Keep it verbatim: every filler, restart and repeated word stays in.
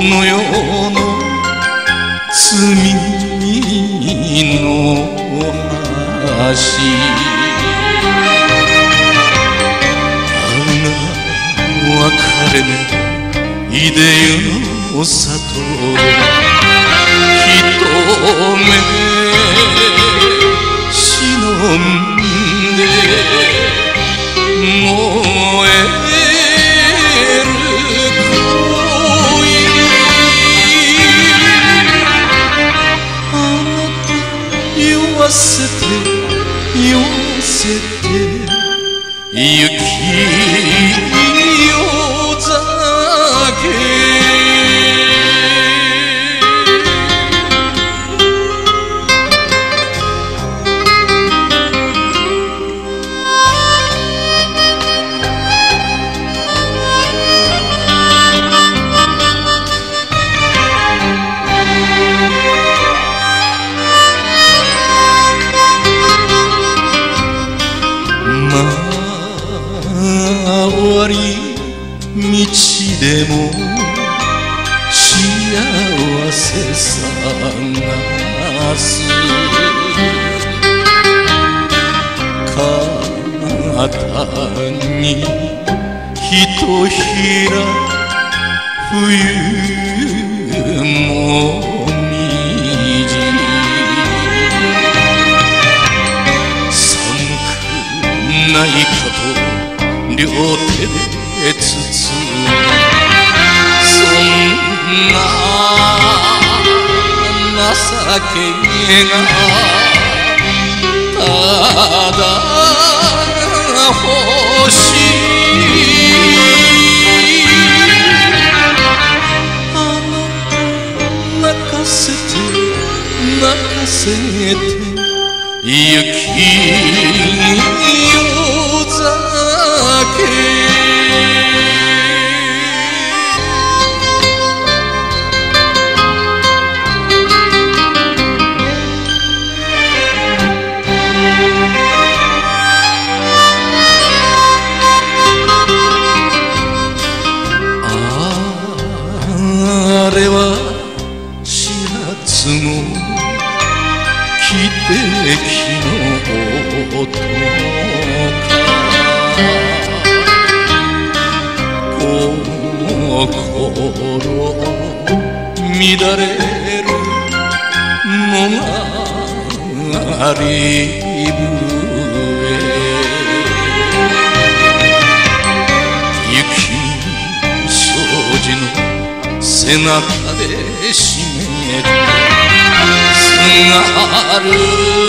の世の罪の橋、あが別れのいでゆの里で一目忍んで燃える恋、あなた酔わせて酔わせて雪夜酒、回り道でも幸せ探す、肩にひとひら冬もみじ、寒くないかと両手で包む、そんな情けがただ欲しい、あの泣かせて泣かせて雪夜酒、あれはしがつの汽笛の音か、心乱れるのがり笛、雪障子の背中で締めてすがる